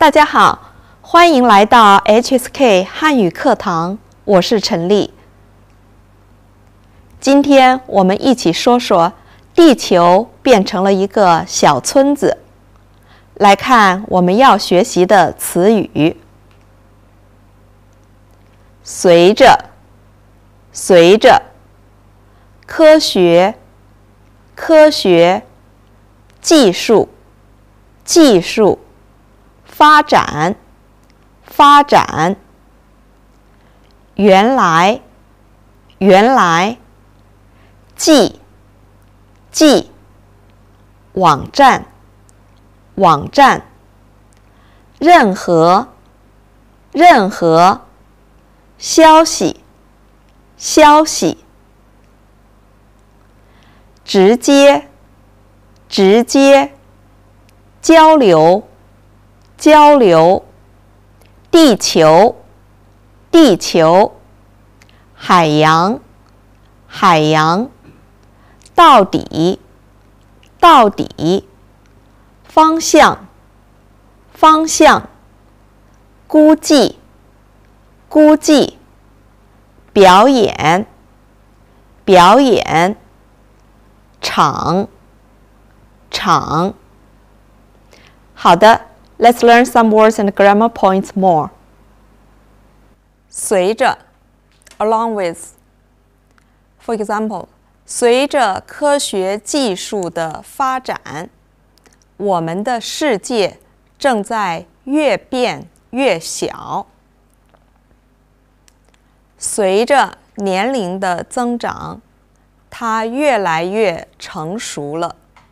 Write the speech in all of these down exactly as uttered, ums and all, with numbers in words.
大家好，欢迎来到 H S K 汉语课堂，我是陈丽。今天我们一起说说地球变成了一个小村子。来看我们要学习的词语：随着、随着、科学、科学、技术、技术、发展、发展、原来、原来、记、记、网站、网站、任何、任何、消息、消息、直接、直接、交流、交流、地球、地球、海洋、海洋、到底、到底、方向、方向、估计、估计、表演、表演、场、场。好的 ，Let's learn some words and grammar points more. 随着 along with. For example, 随着科学技术的发展，我们的世界正在越变越小。随着年龄的增长，它越来越成熟了。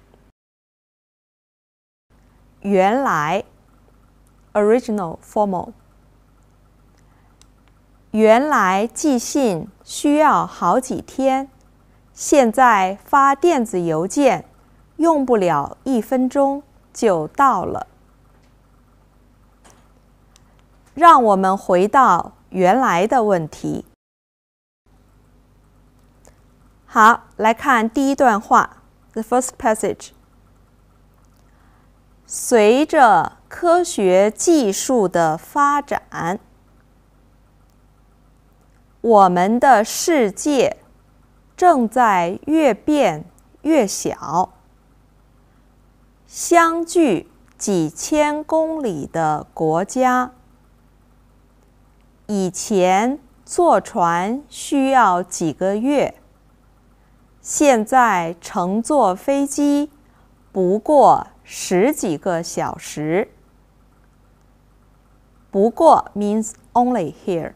原来 original formal 原来寄信需要好几天，现在发电子邮件用不了一分钟就到了。让我们回到原来的问题。好，来看第一段话 The first passage。随着科学技术的发展，我们的世界正在越变越小。相距几千公里的国家，以前坐船需要几个月，现在乘坐飞机不过十几个小时。不过 means only here。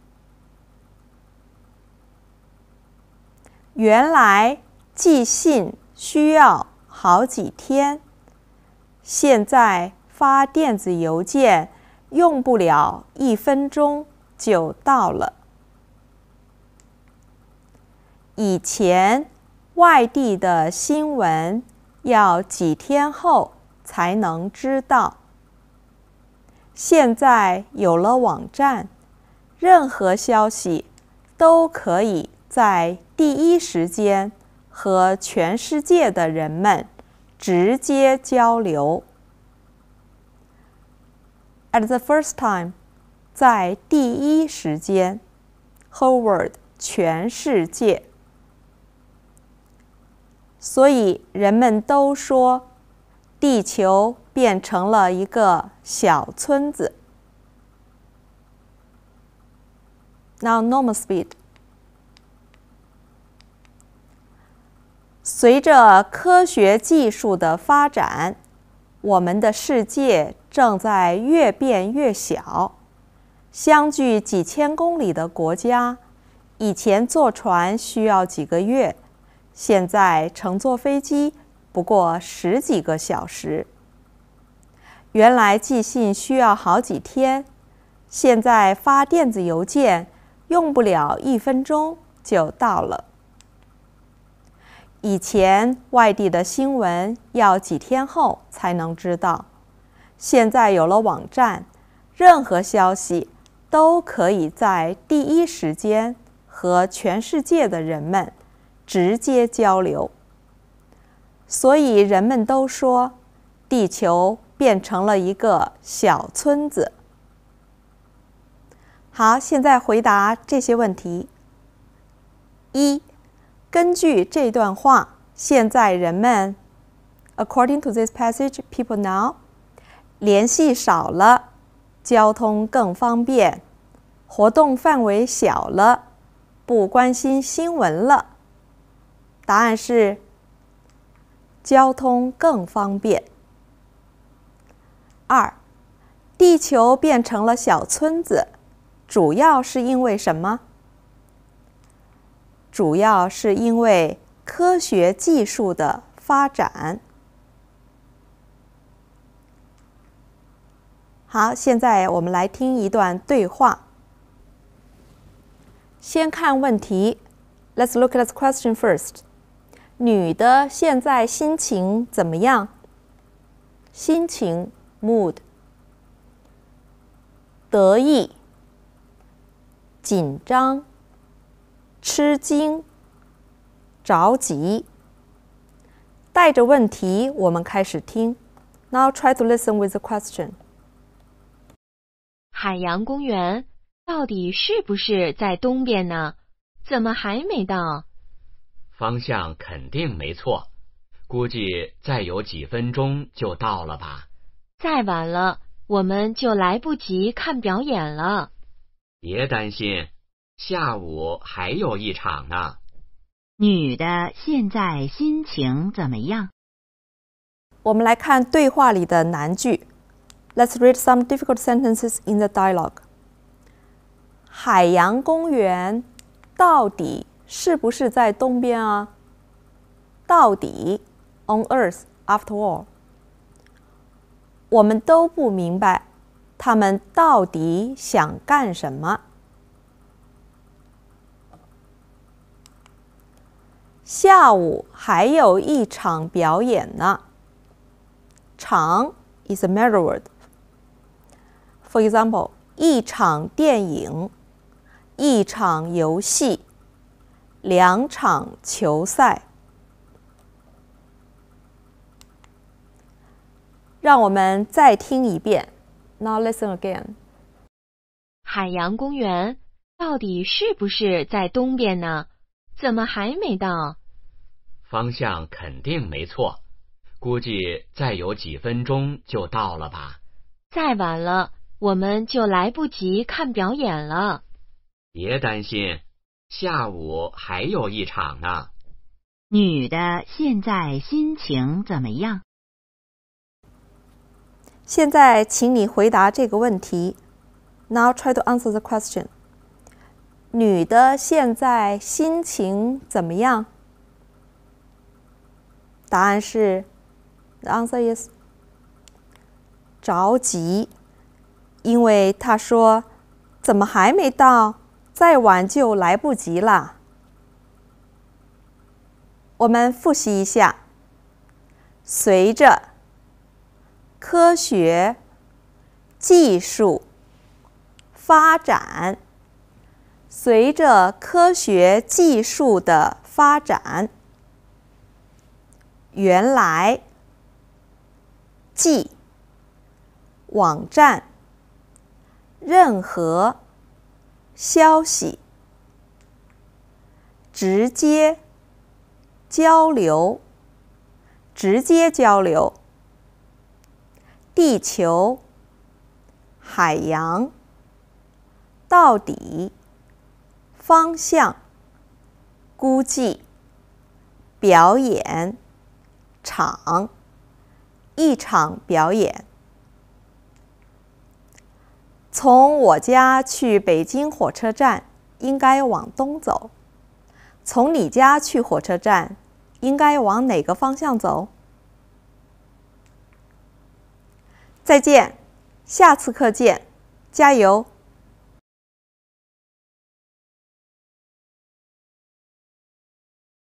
原来寄信需要好几天，现在发电子邮件用不了一分钟就到了。以前外地的新闻要几天后才能知道，现在有了网站，任何消息都可以在第一时间和全世界的人们直接交流。At the first time， 在第一时间 whole world 全世界。所以人们都说地球变成了一个小村子。Now normal speed。随着科学技术的发展，我们的世界正在越变越小。相距几千公里的国家，以前坐船需要几个月，现在乘坐飞机不过十几个小时。原来寄信需要好几天，现在发电子邮件用不了一分钟就到了。以前外地的新闻要几天后才能知道，现在有了网站，任何消息都可以在第一时间和全世界的人们直接交流。所以人们都说地球变成了一个小村子。好，现在回答这些问题。一，根据这段话，现在人们 ，according to this passage, people now 联系少了，交通更方便，活动范围小了，不关心新闻了。答案是交通更方便。二，地球变成了小村子，主要是因为什么？主要是因为科学技术的发展。好，现在我们来听一段对话。先看问题 ，Let's look at the question first。女的现在心情怎么样？心情 mood。得意、紧张、吃惊、着急。带着问题，我们开始听。Now try to listen with the question. 海洋公园到底是不是在东边呢？怎么还没到？ 方向肯定没错，估计再有几分钟就到了吧。 再晚了，我们就来不及看表演了。 别担心，下午还有一场呢。 女的现在心情怎么样？ 我们来看对话里的难句。Let's read some difficult sentences in the dialogue. 海洋公园到底是不是在东边啊？到底 on Earth, after all. 我们都不明白他们到底想干什么。下午还有一场表演呢。场 is a matter word. For example, 一场电影，一场游戏，两场球赛。让我们再听一遍。Now listen again. 海洋公园到底是不是在东边呢？怎么还没到？ 方向肯定没错，估计再有几分钟就到了吧。 再晚了，我们就来不及看表演了。 别担心，下午还有一场呢。 女的现在心情怎么样？ 现在请你回答这个问题。Now try to answer the question. 女的现在心情怎么样？答案是 The answer is 着急，因为她说怎么还没到？再晚就来不及了。我们复习一下。随着科学技术发展，随着科学技术的发展，原来即网站任何消息直接交流直接交流地球海洋到底方向估计表演场一场表演。从我家去北京火车站应该往东走，从你家去火车站应该往哪个方向走？再见，下次课见，加油！